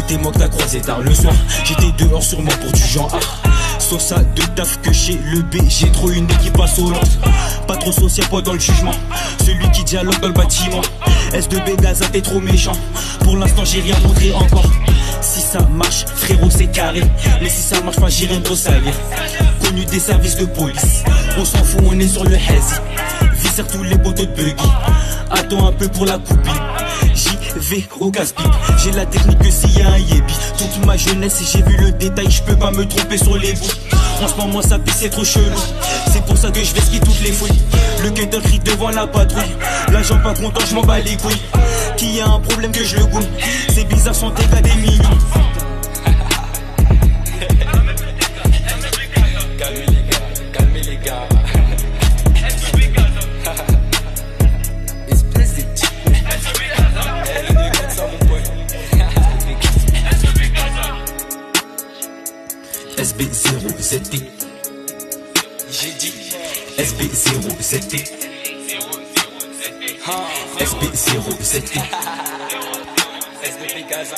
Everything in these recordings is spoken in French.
C'était moi que t'as croisé tard le soir. J'étais dehors sûrement pour du genre Sauf ça de taf que chez le B. J'ai trop une équipe insolente. Pas trop social, pas dans le jugement. Celui qui dialogue dans le bâtiment. S2B Gaza, t'es trop méchant. Pour l'instant j'ai rien montré encore. Si ça marche, frérot c'est carré. Mais si ça marche pas, j'irai me salir. Connu des services de police. On s'en fout, on est sur le hazy. Visser tous les poteaux de buggy. Attends un peu pour la copine. J'y vais au casse-pipe. J'ai la technique que s'il y a un yébi. Toute ma jeunesse et j'ai vu le détail. Je peux pas me tromper sur les bouts. En ce moment ça pisse, c'est trop chelou. C'est pour ça que je vais ski toutes les fouilles. Le cutter crie devant la patrouille. L'agent pas content, je m'en bats les couilles. Qui a un problème que je le goûte. C'est bizarre, son dégât des millions. Calmez les gars. Espèce de type. SB0ZT. J'ai dit SB0ZT. SB0ZT. SBP Gaza.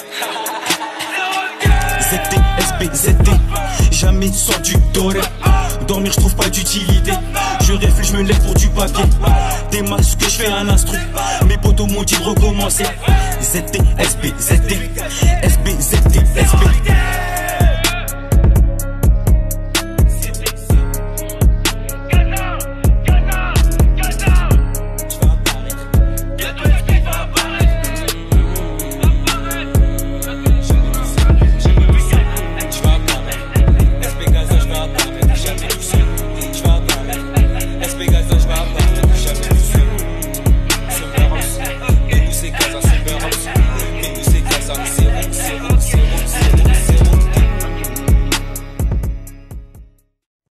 ZT, SB, ZT. Jamais sans du doré. Dormir je trouve pas d'utilité. Je réfléchis, je me lève pour du papier. Des masques que je fais un instru. Mes potos m'ont dit de recommencer. ZT, SB, ZT.